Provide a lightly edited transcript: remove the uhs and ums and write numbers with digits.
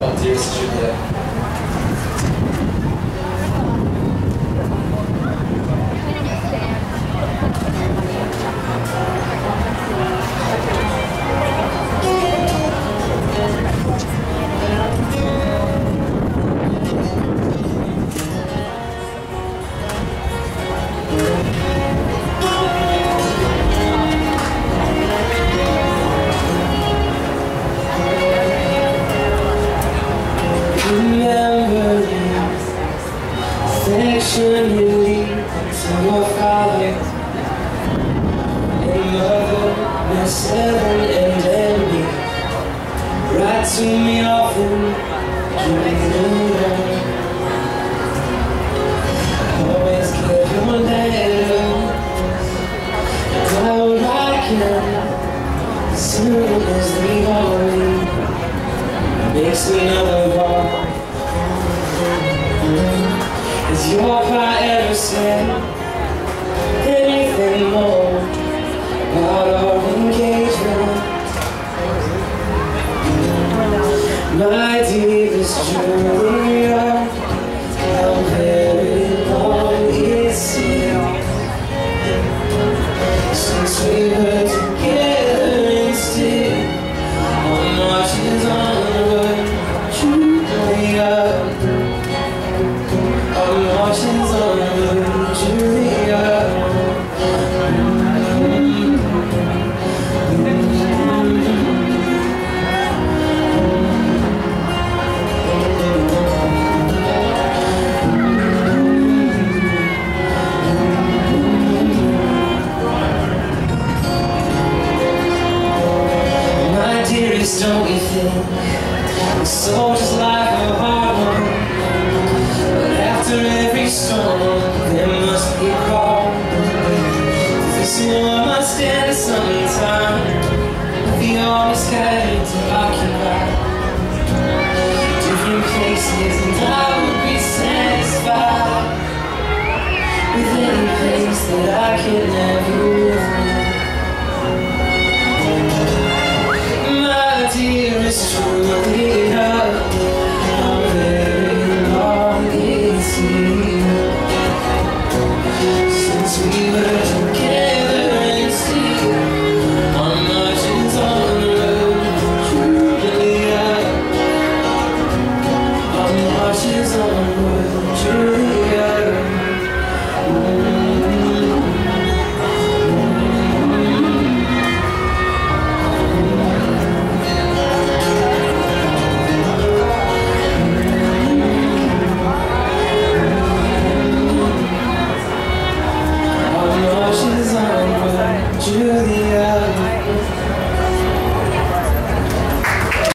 Dearest Julia. Affectionately to your father and mother, Miss Ellen and me. Write to me often, give me the love. Always get your letter, and I will write again as soon as we all leave. Makes another walk. Has your heart ever said anything more about our engagement? My dearest Julia, how very long it seems since we were together, and still our marches onward, Julia. Marches on, Julia. My dearest, don't you think the soldier's life a hard one? After every storm